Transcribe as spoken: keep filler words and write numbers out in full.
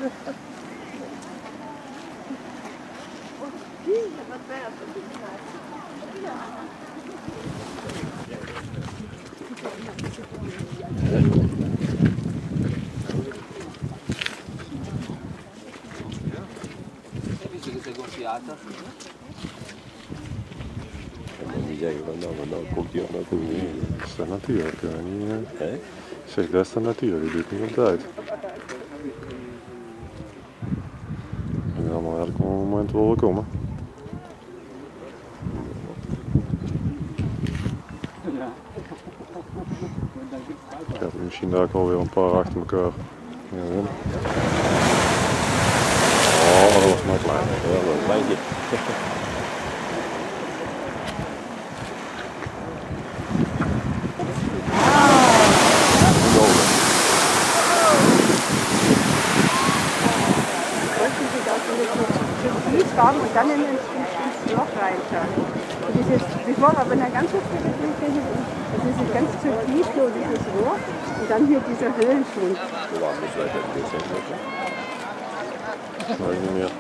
Wat ver op die straat. En dan die zeggen van nou, maar nou komt hij al naartoe. Dat is de natuur, dat kunnen we niet... Uh... Hè? Zeg, dat is de natuur, die doet niet op tijd. En allemaal elk moment wel komen. Ik heb misschien daar ook alweer een paar achter elkaar. Ja, oh, dat was maar klein. Ja, dat is een kleintje. Fahren und dann in, ins, ins Loch reinschauen. Und dieses, bevor aber eine ganze Strecke durchgehen, das ist ein ganz türkisblau, dieses Rohr und dann hier dieser Höhlenschwund. Das weiß ich nicht mehr.